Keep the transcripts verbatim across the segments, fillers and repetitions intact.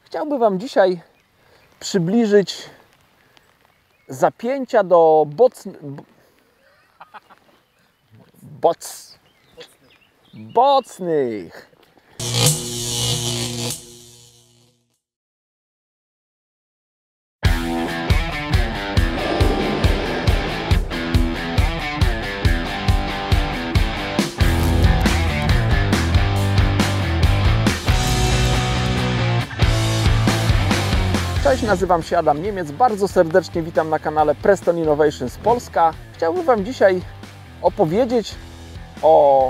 Chciałbym Wam dzisiaj przybliżyć zapięcia do bocn... Boc... bocnych. Cześć, nazywam się Adam Niemiec, bardzo serdecznie witam na kanale Preston Innovations Polska. Chciałbym Wam dzisiaj opowiedzieć o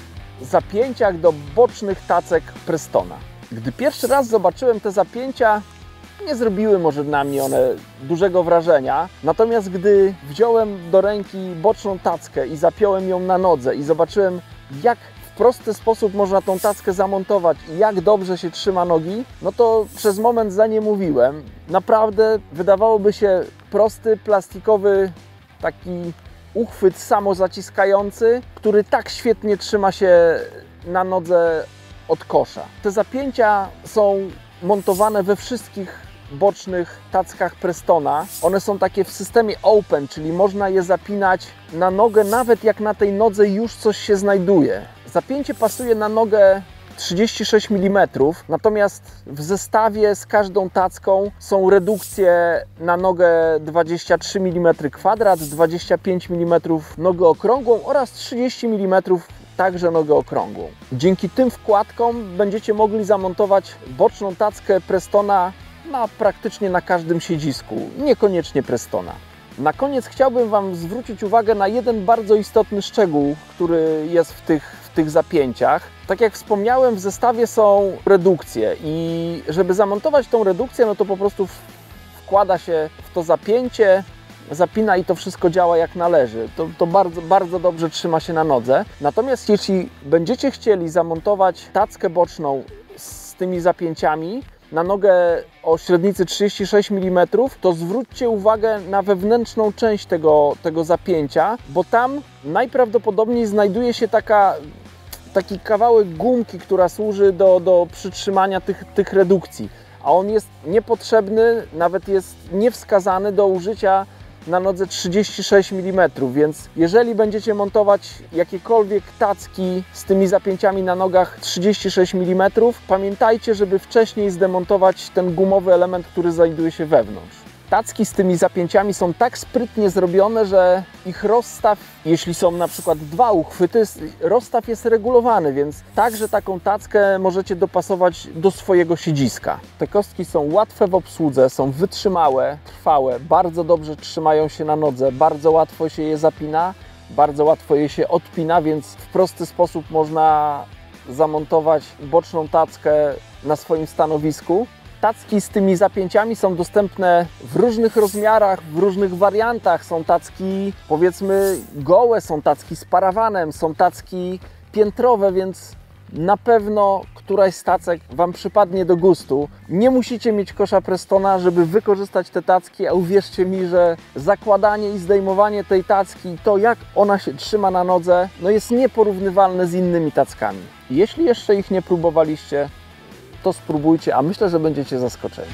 zapięciach do bocznych tacek Prestona. Gdy pierwszy raz zobaczyłem te zapięcia, nie zrobiły może na mnie one dużego wrażenia. Natomiast gdy wziąłem do ręki boczną tackę i zapiąłem ją na nodze i zobaczyłem, jak w prosty sposób można tą tackę zamontować i jak dobrze się trzyma nogi, no to przez moment zaniemówiłem. Naprawdę wydawałoby się prosty, plastikowy taki uchwyt samozaciskający, który tak świetnie trzyma się na nodze od kosza. Te zapięcia są montowane we wszystkich bocznych tackach Prestona. One są takie w systemie open, czyli można je zapinać na nogę, nawet jak na tej nodze już coś się znajduje. Zapięcie pasuje na nogę trzydzieści sześć milimetrów, natomiast w zestawie z każdą tacką są redukcje na nogę dwadzieścia trzy milimetry kwadrat, dwadzieścia pięć milimetrów nogę okrągłą oraz trzydzieści milimetrów także nogę okrągłą. Dzięki tym wkładkom będziecie mogli zamontować boczną tackę Prestona na praktycznie na każdym siedzisku, niekoniecznie Prestona. Na koniec chciałbym Wam zwrócić uwagę na jeden bardzo istotny szczegół, który jest w tych, w tych zapięciach. Tak jak wspomniałem, w zestawie są redukcje i żeby zamontować tą redukcję, no to po prostu wkłada się w to zapięcie, zapina i to wszystko działa jak należy. To, to bardzo, bardzo dobrze trzyma się na nodze. Natomiast jeśli będziecie chcieli zamontować tackę boczną z tymi zapięciami na nogę o średnicy trzydzieści sześć milimetrów, to zwróćcie uwagę na wewnętrzną część tego, tego zapięcia, bo tam najprawdopodobniej znajduje się taka, taki kawałek gumki, która służy do, do przytrzymania tych, tych redukcji, a on jest niepotrzebny, nawet jest niewskazany do użycia na nodze trzydzieści sześć milimetrów, więc jeżeli będziecie montować jakiekolwiek tacki z tymi zapięciami na nogach trzydzieści sześć milimetrów, pamiętajcie, żeby wcześniej zdemontować ten gumowy element, który znajduje się wewnątrz. Tacki z tymi zapięciami są tak sprytnie zrobione, że ich rozstaw, jeśli są na przykład dwa uchwyty, rozstaw jest regulowany, więc także taką tackę możecie dopasować do swojego siedziska. Te kostki są łatwe w obsłudze, są wytrzymałe, trwałe, bardzo dobrze trzymają się na nodze, bardzo łatwo się je zapina, bardzo łatwo je się odpina, więc w prosty sposób można zamontować boczną tackę na swoim stanowisku. Tacki z tymi zapięciami są dostępne w różnych rozmiarach, w różnych wariantach. Są tacki, powiedzmy, gołe, są tacki z parawanem, są tacki piętrowe, więc na pewno któraś z tacek Wam przypadnie do gustu. Nie musicie mieć kosza Prestona, żeby wykorzystać te tacki, a uwierzcie mi, że zakładanie i zdejmowanie tej tacki, to jak ona się trzyma na nodze, no jest nieporównywalne z innymi tackami. Jeśli jeszcze ich nie próbowaliście, to spróbujcie, a myślę, że będziecie zaskoczeni.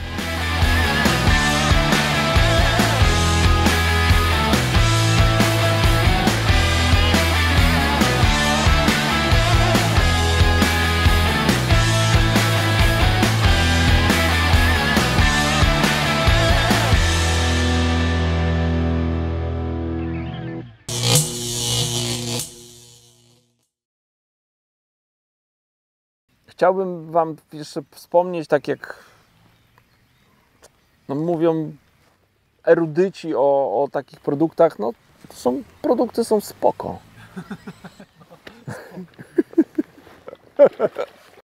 Chciałbym Wam jeszcze wspomnieć, tak jak no, mówią erudyci o, o takich produktach, no to są, produkty są spoko.